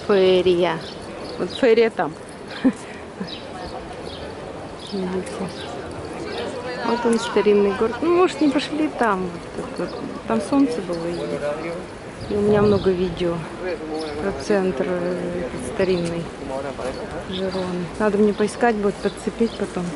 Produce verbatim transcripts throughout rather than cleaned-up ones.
Ферия. Вот ферия там. Видите? Вот он, старинный город. Ну, может, не пошли там. Вот, вот, там солнце было. И, и у меня много видео про центр этот, старинный Жироны. Надо мне поискать будет, подцепить потом.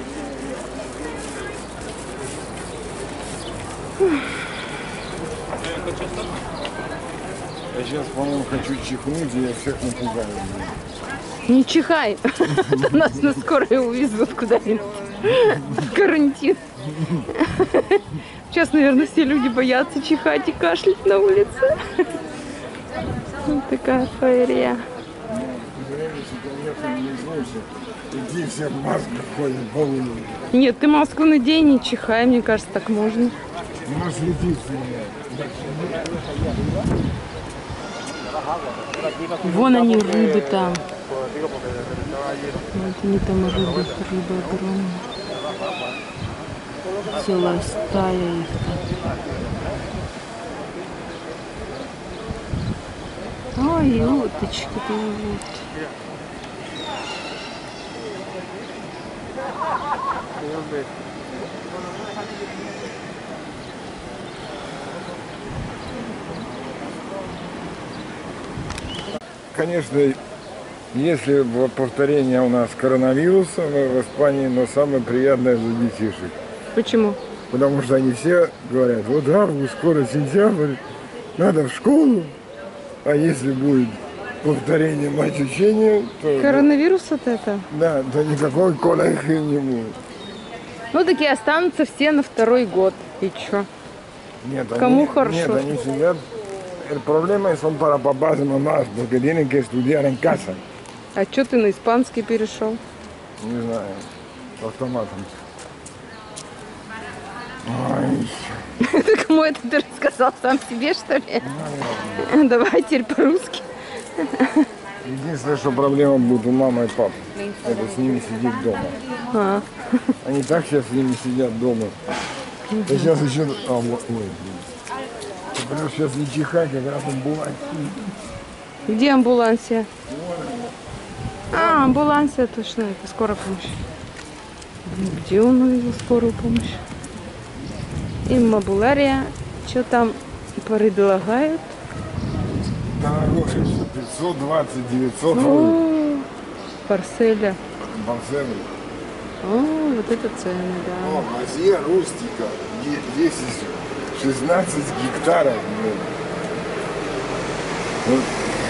Я сейчас, по-моему, хочу чихнуть, и я всех напугаю. Не чихай. Нас на скорой увезут куда-нибудь. В карантин. Сейчас, наверное, все люди боятся чихать и кашлять на улице. Вот такая феерия. Иди, все в масках ходят по улице. Нет, ты маску надень, не чихай, мне кажется, так можно. У нас летит. Вон они, рыбы там. Вот они там рыбы, рыба огромная. Целая стая их там. Ой, уточки-то вот. Конечно, если повторение у нас коронавируса в Испании, но самое приятное за детишек. Почему? Потому что они все говорят, вот август, скоро сентябрь, надо в школу. А если будет повторение мать учения, то... Коронавирус-то это? Да, то никакой колахи не будет. Ну, такие останутся все на второй год. И чё? Нет, Кому они, хорошо? Нет, они сидят. El problema son para papás y mamás, porque tienen que estudiar en casa. А чё ты на испанский перешел? Не знаю, автоматом. Ой. Ты кому это ты рассказал? Сам себе, что ли? Давай теперь по-русски. Единственное, что проблема будет у мамы и папы, это с ними сидеть дома. А. Они так сейчас с ними сидят дома. Я сейчас еще... А, вот, ой, блин. Сейчас не чихай, как раз амбулансия. Где амбулансия? А, амбулансия, точно, это скорая помощь. Где он увидел скорую помощь? Иммобулария. Что там предлагают? Дорогое, пятьсот двадцать, девятьсот. О, парселя. Барселона. О, вот это цены, да. О, Азия рустика. Здесь шестнадцать гектаров. Вот.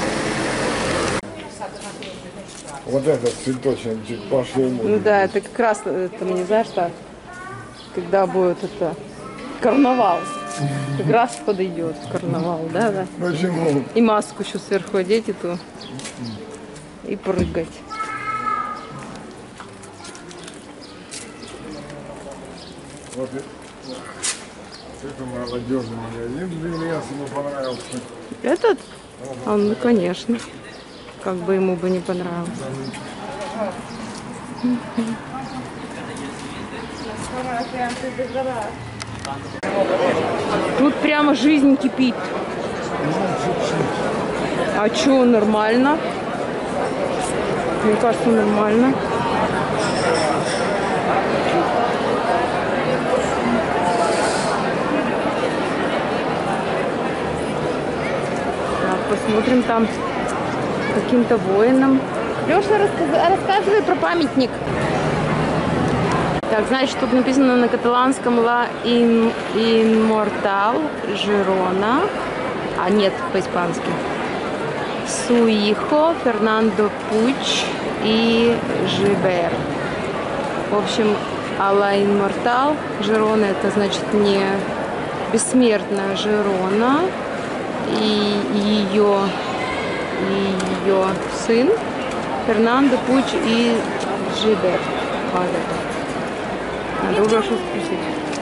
Вот этот цветочек чуть пошел. Ну да, это как раз, это мне знаешь, что когда будет это карнавал, как раз подойдет карнавал, да, да. Почему? И маску еще сверху одеть эту и прыгать. Вот это молодежный магазин, блин, я ему понравился. Этот? Он, ну, конечно. Как бы ему бы не понравилось. Тут прямо жизнь кипит. А чё, нормально? Мне кажется, нормально. Так, посмотрим там каким-то воинам. Леша, рассказ... рассказывай про памятник. Так, значит, тут написано на каталанском «La Inmortal Girona». А нет, по-испански. Su hijo Fernando Puig и Gibert. В общем, а «La Inmortal Girona» это значит не бессмертная Жирона. И ее, ее сын Фернандо Пуч и Жибер. Вот это. Надо уже что спросить.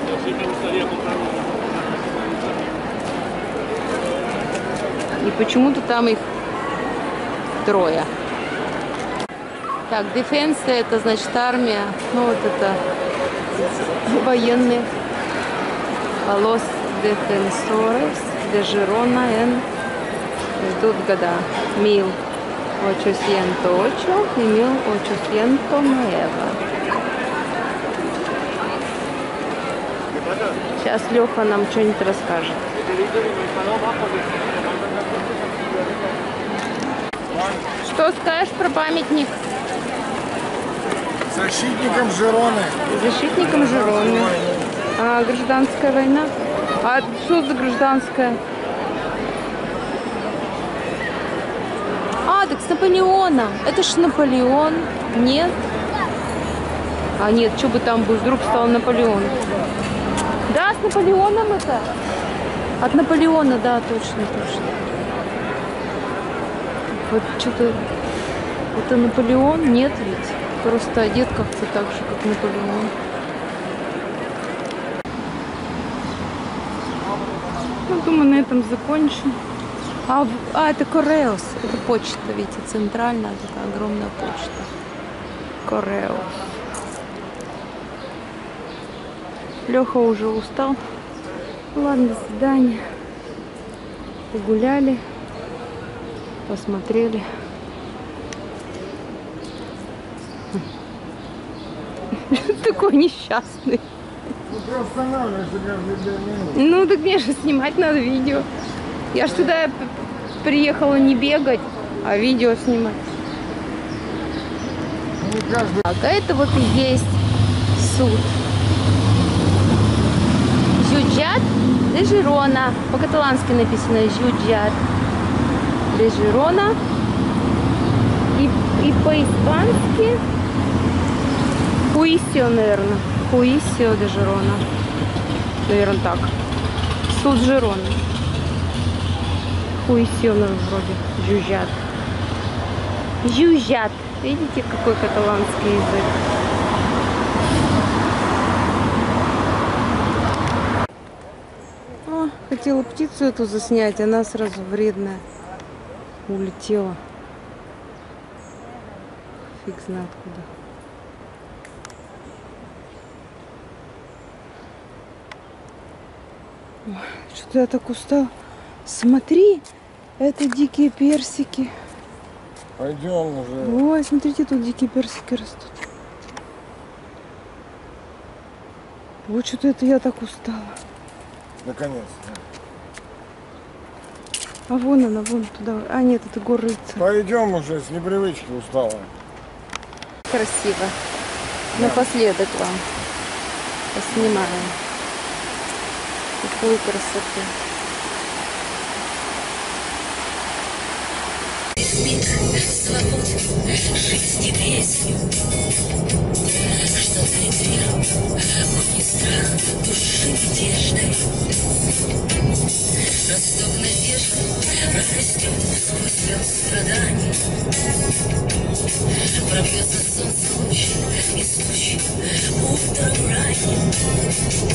И почему-то там их трое. Так, дефенса это значит армия. Ну вот это военные. Los defensores de Girona en ждут года. Мил. Ochocientos и mil ochocientos nueve. Сейчас Леха нам что-нибудь расскажет. Что скажешь про памятник? Защитникам Жироны. Защитникам Жироны. А гражданская война? А что за гражданская? А, так с Наполеоном. Это ж Наполеон. Нет? А нет, что бы там был, вдруг стал Наполеон. Да, с Наполеоном это. От Наполеона, да, точно, точно. Вот что-то... Это Наполеон? Нет ведь. Просто одет как-то так же, как Наполеон. Ну, думаю, на этом закончим. А, в- а, это Кореос. Это почта, видите, центральная такая огромная почта. Кореос. Леха уже устал. Ладно, до свидания. Погуляли, посмотрели. Такой несчастный. Ну ты останавливаешься каждые две минуты. Ну, так мне же снимать надо видео. Я ж сюда п- приехала не бегать, а видео снимать. Не каждый. Так, а это вот и есть суд. Jutjat de Girona. По-каталански написано Jutjat de Girona. И, и по-испански Juicio, наверное. Juicio de Girona. Наверное, так. Суд Жироны. Juicio, ну, вроде. Jutjat. Jutjat. Видите, какой каталанский язык? О, хотела птицу эту заснять, она сразу вредная. Улетела. Фиг знает куда. Ой, что-то я так устала. Смотри, это дикие персики. Пойдем уже. Ой, смотрите, тут дикие персики растут. Вот что-то это я так устала. Наконец-то. А вон она, вон туда. А нет, это горы. Пойдем уже, с непривычки устала. Красиво. Напоследок вам поснимаем. Какую красоту. Свободу, жизнь и песню, что дарит веру, не страх души мятежной. Росток надежды прорастет сквозь слез страданий. Пробьется солнце луч из тучи утром ранним.